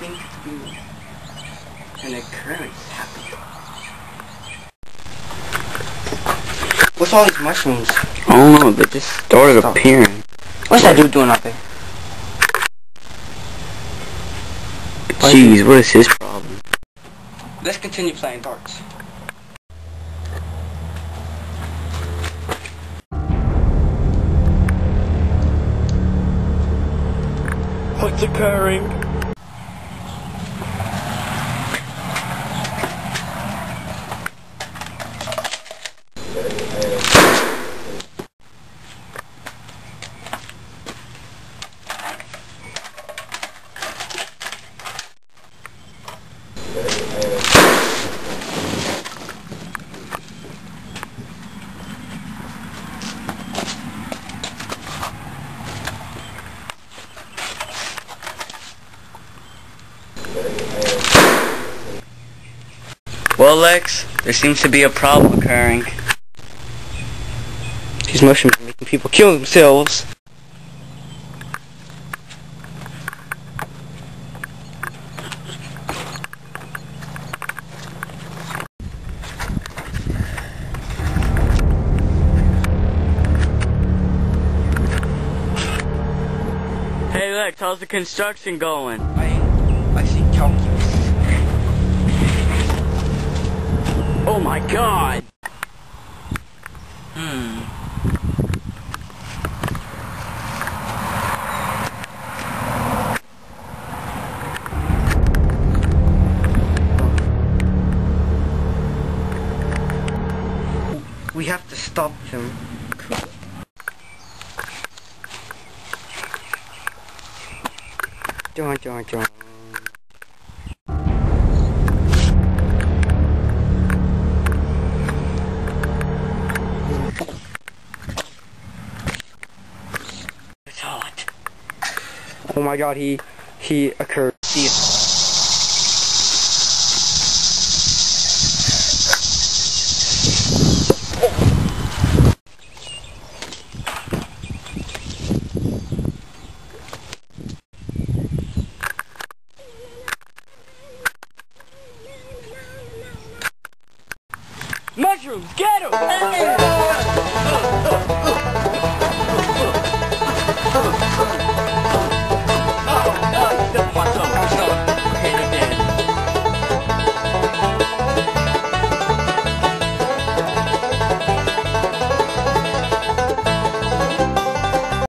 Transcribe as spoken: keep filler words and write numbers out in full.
seems to be an occurrence happening. What's all these mushrooms? I don't know, they just started Stop. appearing. What's that dude doing out there? Jeez, what is his problem? Let's continue playing darts. What's occurring? Well, Lex, there seems to be a problem occurring. These mushrooms are making people kill themselves. Hey Lex, how's the construction going? I, I see calculus. Oh my god! Hmm. We have to stop him. John, John, John. It's hot. Oh my god, he, he occurred. See it. Mushrooms, get 'em!